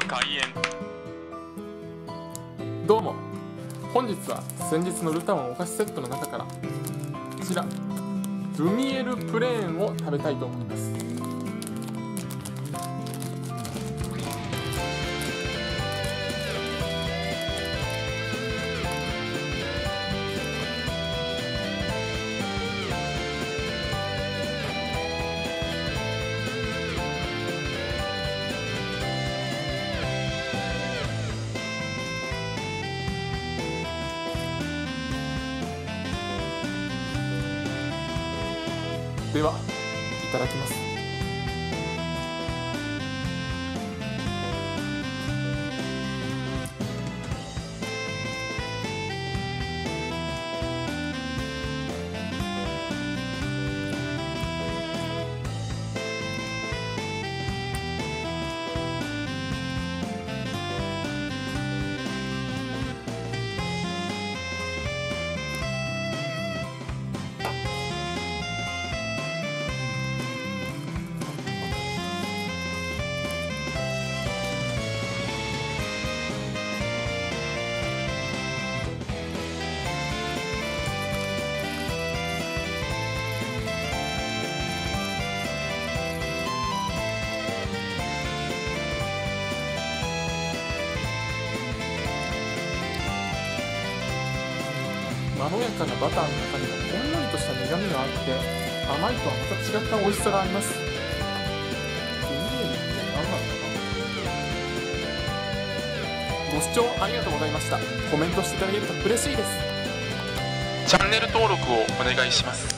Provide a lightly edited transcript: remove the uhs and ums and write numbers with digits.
開演。 どうも、本日は先日のルタオンお菓子セットの中からこちらルミエルプレーンを食べたいと思います。では、いただきます。まろやかなバターの中にもほんのりとした苦みがあって、甘いとはまた違った美味しさがあります。ルミエルって何なんだろう。ご視聴ありがとうございました。コメントしていただけると嬉しいです。 チャンネル登録をお願いします。